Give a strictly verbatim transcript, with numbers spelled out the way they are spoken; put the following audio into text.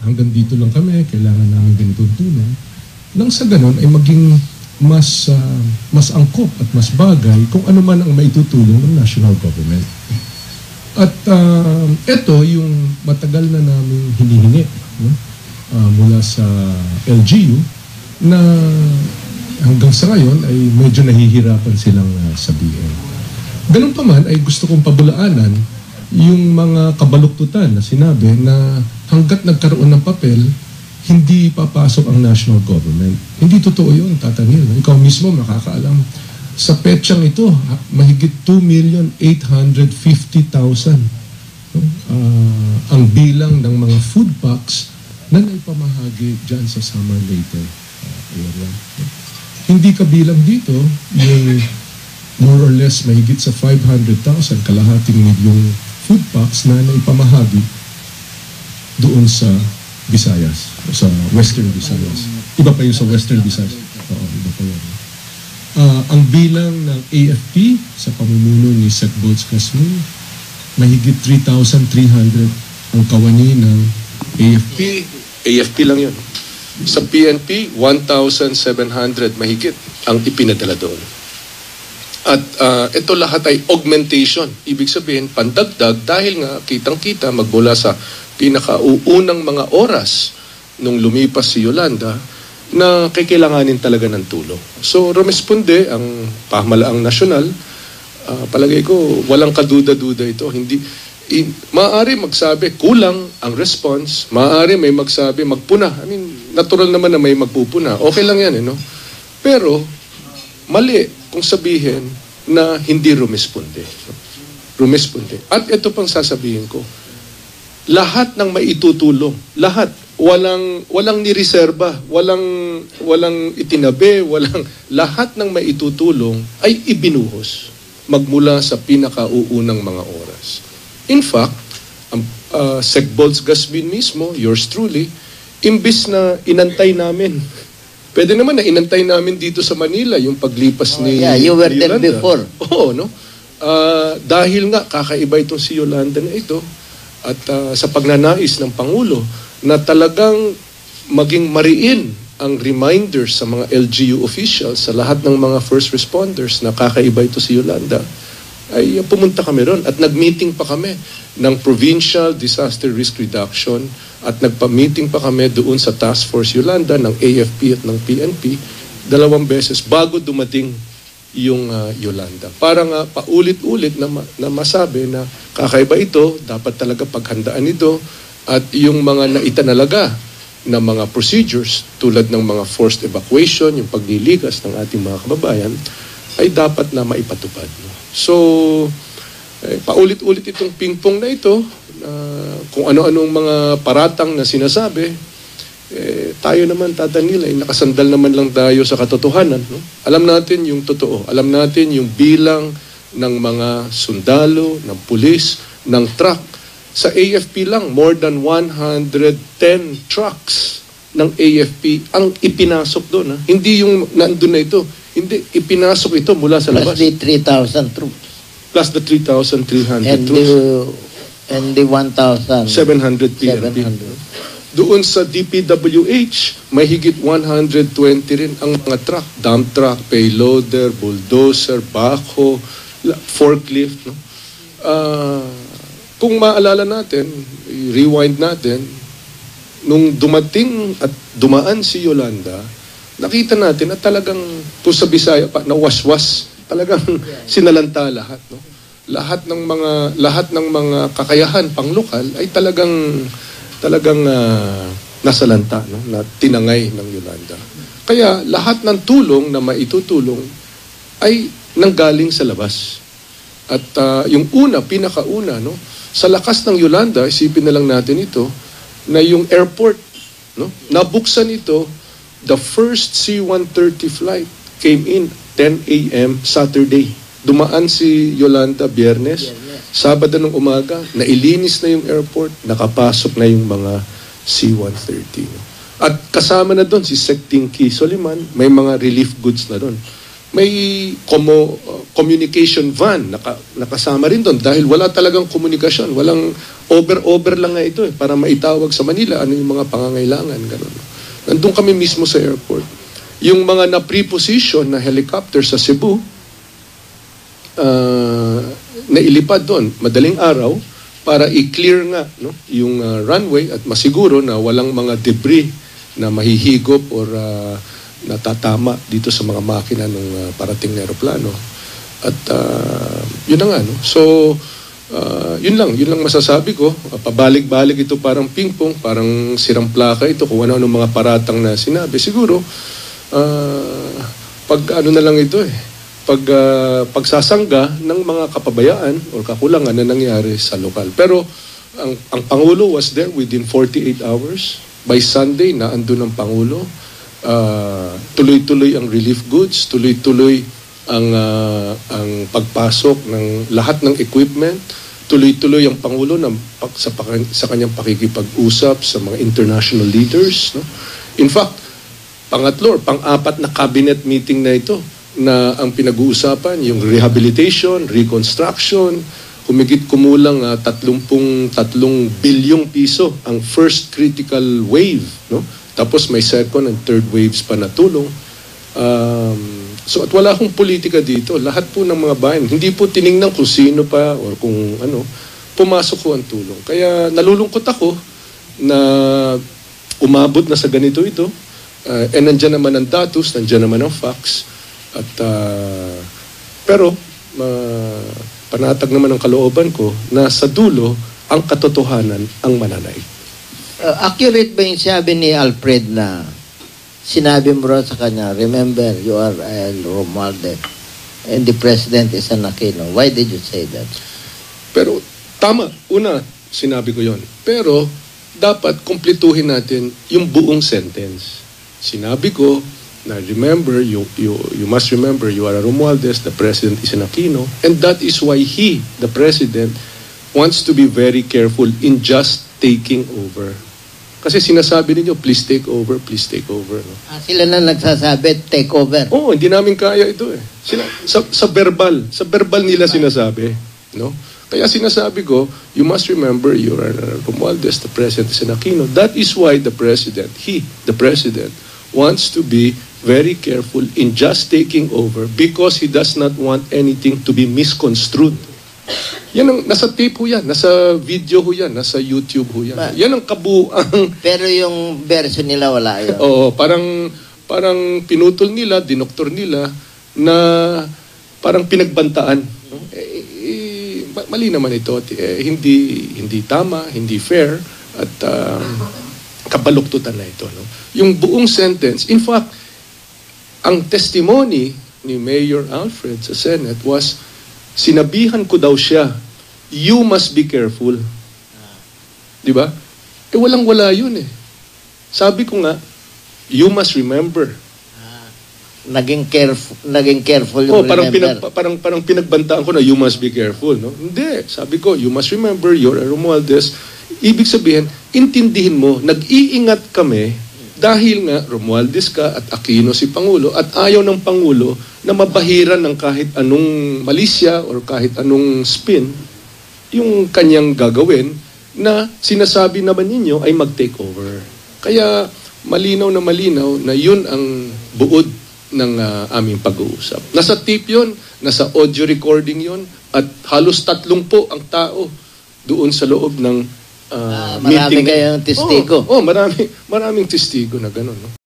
hanggang dito lang kami, kailangan namin ganitong tulong. Nang sa ganun ay maging mas uh, mas angkop at mas bagay kung ano man ang maitutulong ng national government. At uh, ito yung matagal na namin hinihingi, no? uh, mula sa L G U na hanggang sa ngayon ay medyo nahihirapan silang uh, sabihin. Ganun pa man ay gusto kong pabulaanan yung mga kabaluktutan na sinabi na hanggat nagkaroon ng papel, hindi papasok ang national government. Hindi totoo yun, Tatanil. Ikaw mismo makakaalam. Sa petsang ito, mahigit two million eight hundred fifty thousand uh, ang bilang ng mga food packs na naipamahagi dyan sa Summer Leyte uh, area. Hindi kabilang dito yung more or less mahigit sa five hundred thousand, kalahating milyong food packs na naipamahagi doon sa Visayas, sa Western Visayas. Iba pa yung sa Western Visayas. Oo, iba pa yun. Uh, ang bilang ng A F P sa pamumuno ni Sec Bolts Casmin, mahigit three thousand three hundred ang kawani ng A F P. A F P lang yun. Sa P N P, one thousand seven hundred mahigit ang ipinadala doon. At uh, ito lahat ay augmentation. Ibig sabihin, pandagdag dahil nga kitang-kita magmula sa pinakauunang mga oras nung lumipas si Yolanda na kailanganin talaga ng tulong. So, rumesponde ang pamahalaang nasyonal. Uh, palagay ko, walang kaduda-duda ito. Hindi, in, maaari magsabi, kulang ang response. Maaari may magsabi, magpuna. I mean, natural naman na may magpupuna. Okay lang yan, eh, no? Pero, mali kung sabihin na hindi rumesponde. Rumesponde. At ito pang sasabihin ko, lahat ng maitutulong, lahat, walang walang nireserba, walang walang itinabi, walang lahat ng maitutulong ay ibinuhos magmula sa pinakauunang mga oras. In fact, ang uh, Sec Bolts Gasmin mismo, yours truly, imbis na inantay namin. Pwede naman na inantay namin dito sa Manila yung paglipas oh, ni yeah, you were Yolanda. there before. Oo, no? Uh, dahil nga kakaiba itong si Yolanda na ito at uh, sa pagnanais ng Pangulo na talagang maging mariin ang reminders sa mga L G U officials, sa lahat ng mga first responders na kakaiba ito si Yolanda, ay uh, pumunta kami ron at nag-meeting pa kami ng Provincial Disaster Risk Reduction at nagpa-meeting pa kami doon sa Task Force Yolanda ng A F P at ng P N P dalawang beses bago dumating yung uh, Yolanda. Para nga paulit-ulit na, ma- na masabi na kakaiba ito, dapat talaga paghandaan ito at yung mga naitanalaga na mga procedures tulad ng mga forced evacuation, yung pagliligas ng ating mga kababayan ay dapat na maipatupad. No? So, eh, paulit-ulit itong pingpong na ito, uh, kung ano-anong mga paratang na sinasabi, eh, tayo naman, Tatanil, ay nakasandal naman lang tayo sa katotohanan. No? Alam natin yung totoo. Alam natin yung bilang ng mga sundalo, ng pulis, ng truck. Sa A F P lang, more than one hundred ten trucks ng A F P ang ipinasok doon. Ha? Hindi yung nandun na ito. Hindi, ipinasok ito mula sa labas. Plus the three thousand troops. Plus the three thousand three hundred and troops. The, and the one thousand seven hundred P N P. Doon sa D P W H, may higit one hundred twenty rin ang mga truck. Dump truck, payloader, bulldozer, backhoe, forklift. No? Uh, kung maalala natin, rewind natin, nung dumating at dumaan si Yolanda, nakita natin na talagang, kung sa Bisaya pa, nawaswas, talagang sinalanta lahat. No? Lahat ng mga lahat ng mga kakayahan pang lokal ay talagang talagang uh, nasalanta, no? Na tinangay ng Yolanda. Kaya lahat ng tulong na maitutulong ay nanggaling sa labas. At uh, yung una, pinakauna, no? Sa lakas ng Yolanda, isipin na lang natin ito, na yung airport, no? Nabuksan ito, the first C one thirty flight came in ten a.m. Saturday. Dumaan si Yolanda Biyernes, Sabado ng umaga, nailinis na yung airport, nakapasok na yung mga C one thirty. At kasama na doon si Sec Tinky Soliman, may mga relief goods na doon. may como, uh, communication van naka, nakasama rin doon dahil wala talagang komunikasyon, walang over-over lang nga ito eh, para maitawag sa Manila ano yung mga pangangailangan, ganun. Nandun kami mismo sa airport. Yung mga na-preposition na helicopter sa Cebu, uh, nailipad doon madaling araw para i-clear nga no, yung uh, runway at masiguro na walang mga debris na mahihigop or uh, natatama dito sa mga makina ng uh, parating na aeroplano. At uh, yun na nga. No? So, uh, yun lang. Yun lang masasabi ko. Uh, pabalik-balik ito parang ping-pong, parang sirang plaka ito kung ano-ano mga paratang na sinabi. Siguro, uh, pag ano na lang ito eh, pag uh, pagsasangga ng mga kapabayaan o kakulangan na nangyari sa lokal. Pero ang, ang Pangulo was there within forty-eight hours. By Sunday, na andun ang Pangulo. Uh, tuloy-tuloy ang relief goods, tuloy-tuloy ang, uh, ang pagpasok ng lahat ng equipment, tuloy-tuloy ang Pangulo ng, sa, sa kanyang pakikipag-usap sa mga international leaders. No? In fact, pangatlo, pang-apat na cabinet meeting na ito, na ang pinag-uusapan, yung rehabilitation, reconstruction, humigit kumulang uh, tatlumpung tatlong bilyong piso ang first critical wave, no? Tapos may second and third waves pa na tulong. Um, so at wala akong politika dito. Lahat po ng mga bayan, hindi po tiningnan kung sino pa or kung ano, pumasok ko ang tulong. Kaya nalulungkot ako na umabot na sa ganito ito. Uh, and nandyan naman ang datos, nandyan naman ang facts. At uh, pero uh, panatag naman ang kalooban ko na sa dulo ang katotohanan ang mananay. Uh, accurate ba yung sabi ni Alfred na sinabi mo rin sa kanya, remember, you are El Romualdez and the president is an Aquino. Why did you say that? Pero tama, una, sinabi ko yon. Pero dapat kumpletuhin natin yung buong sentence. Sinabi ko na remember, you, you, you must remember, you are a Romualdez, the president is an Aquino, and that is why he, the president, wants to be very careful in just taking over. Kasi sinasabi ninyo, please take over, please take over. No? Ah, sila na nagsasabi, take over. Oo, hindi namin kaya ito eh. Sila, sa, sa verbal, sa verbal nila sinasabi. No? Kaya sinasabi ko, you must remember, you are a Romualdez, the president is an Aquino. That is why the president, he, the president, wants to be very careful in just taking over because he does not want anything to be misconstrued. Yan ang, nasa tape ho yan, nasa video ho yan, nasa YouTube ho yan. Ba, yan ang kabuang... Pero yung version nila wala yun. Oo, parang, parang pinutol nila, dinoktor nila, na parang pinagbantaan. No? Eh, eh, mali naman ito. Eh, hindi, hindi tama, hindi fair, at uh, kabaluktutan na ito. No? Yung buong sentence, in fact, ang testimony ni Mayor Alfred sa Senate was, sinabihan ko daw siya, you must be careful. Di ba? Eh walang-wala yun eh. Sabi ko nga, you must remember. Naging careful, naging careful Oh, yung parang remember. pinag, parang parang pinagbantaan ko na you must be careful, no? Hindi, sabi ko, you must remember you're a Romualdez. Ibig sabihin, intindihin mo, nag-iingat kami dahil nga Romualdez ka at Aquino si Pangulo at ayaw ng Pangulo na mabahiran ng kahit anong malisya or kahit anong spin yung kanyang gagawin na sinasabi naman ninyo ay mag-take over. Kaya malinaw na malinaw na yun ang buod ng uh, aming pag-uusap. Nasa tape yun, nasa audio recording yun, at halos tatlong po ang tao doon sa loob ng uh, Ah, marami meeting. kayong testigo. Oh, oh, marami, maraming testigo na gano'n. No?